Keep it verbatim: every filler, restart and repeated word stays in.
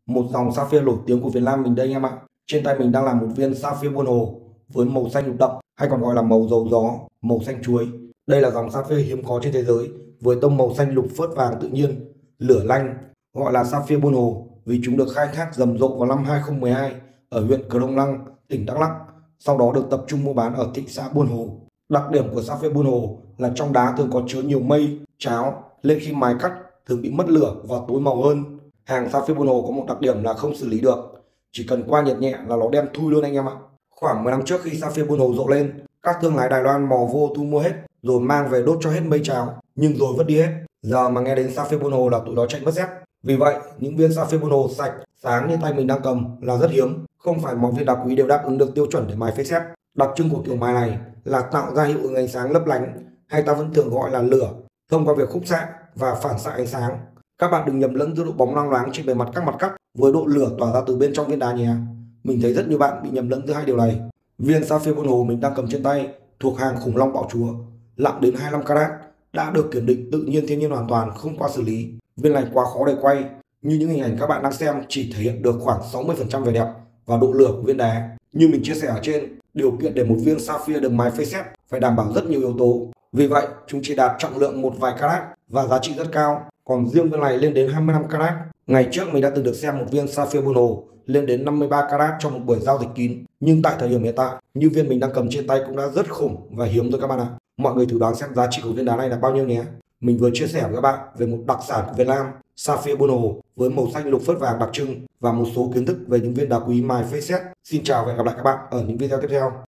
một dòng sapphire nổi tiếng của Việt Nam mình đây anh em ạ. Trên tay mình đang là một viên sapphire buôn hồ với màu xanh lục đậm hay còn gọi là màu dầu gió, màu xanh chuối. Đây là dòng sapphire hiếm có trên thế giới với tông màu xanh lục phớt vàng tự nhiên, lửa lanh, gọi là sapphire buôn hồ vì chúng được khai thác rầm rộ vào năm hai không một hai ở huyện Crong Năng, tỉnh Đắk Lắk, sau đó được tập trung mua bán ở thị xã Buôn Hồ. Đặc điểm của sapphire buôn hồ là trong đá thường có chứa nhiều mây, cháo, nên khi mài cắt thường bị mất lửa và tối màu hơn. Hàng sapphire buôn hồ có một đặc điểm là không xử lý được, chỉ cần qua nhiệt nhẹ là nó đen thui luôn anh em ạ. Khoảng mười năm trước khi sapphire buôn hồ rộ lên, các thương lái Đài Loan mò vô thu mua hết rồi mang về đốt cho hết mây cháo, nhưng rồi vứt đi hết. Giờ mà nghe đến sapphire buôn hồ là tụi nó chạy mất dép. Vì vậy những viên sapphire buôn hồ sạch sáng như tay mình đang cầm là rất hiếm, không phải mọi viên đá quý đều đáp ứng được tiêu chuẩn để mài phết sét. Đặc trưng của kiểu mài này là tạo ra hiệu ứng ánh sáng lấp lánh, hay ta vẫn thường gọi là lửa, thông qua việc khúc xạ và phản xạ ánh sáng. Các bạn đừng nhầm lẫn giữa độ bóng loang loáng trên bề mặt các mặt cắt với độ lửa tỏa ra từ bên trong viên đá nhé. Mình thấy rất nhiều bạn bị nhầm lẫn giữa hai điều này. Viên sapphire buôn hồ mình đang cầm trên tay thuộc hàng khủng long bạo chúa, nặng đến hai mươi lăm carat, đã được kiểm định tự nhiên thiên nhiên hoàn toàn, không qua xử lý. Viên này quá khó để quay, như những hình ảnh các bạn đang xem chỉ thể hiện được khoảng sáu mươi phần trăm vẻ đẹp và độ lửa của viên đá. Như mình chia sẻ ở trên, điều kiện để một viên sapphire được mài phết sét phải đảm bảo rất nhiều yếu tố. Vì vậy chúng chỉ đạt trọng lượng một vài carat và giá trị rất cao. Còn riêng viên này lên đến hai mươi lăm carat. Ngày trước mình đã từng được xem một viên sapphire buôn hồ lên đến năm mươi ba carat trong một buổi giao dịch kín. Nhưng tại thời điểm hiện tại, như viên mình đang cầm trên tay cũng đã rất khủng và hiếm rồi các bạn ạ. Mọi người thử đoán xem giá trị của viên đá này là bao nhiêu nhé. Mình vừa chia sẻ với các bạn về một đặc sản của Việt Nam, sapphire buôn hồ với màu xanh lục phớt vàng đặc trưng và một số kiến thức về những viên đá quý mài phết sét. Xin chào và hẹn gặp lại các bạn ở những video tiếp theo.